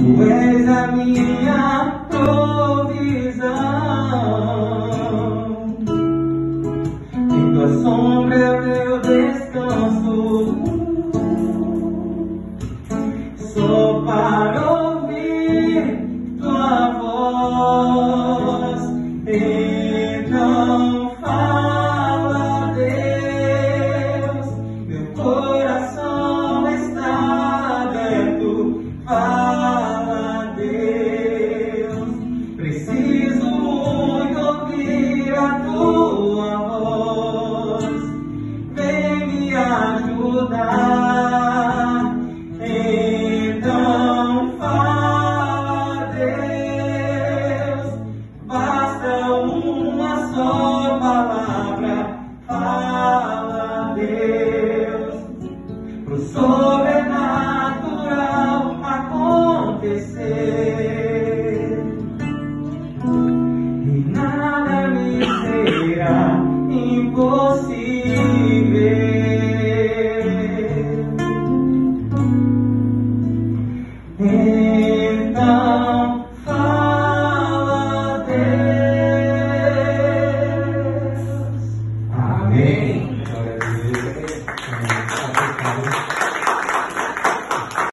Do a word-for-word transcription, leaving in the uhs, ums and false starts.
Tu és a minha provisão. Em tua sombra é meu descanso. Só para ouvir tua voz. Então fala, Deus. Meu coração está aberto. Fala, Deus. Preciso muito ouvir a tua voz. Vem me ajudar. Então fala, Deus. Basta uma só palavra. Fala, Deus. Pro sobrenatural acontecer.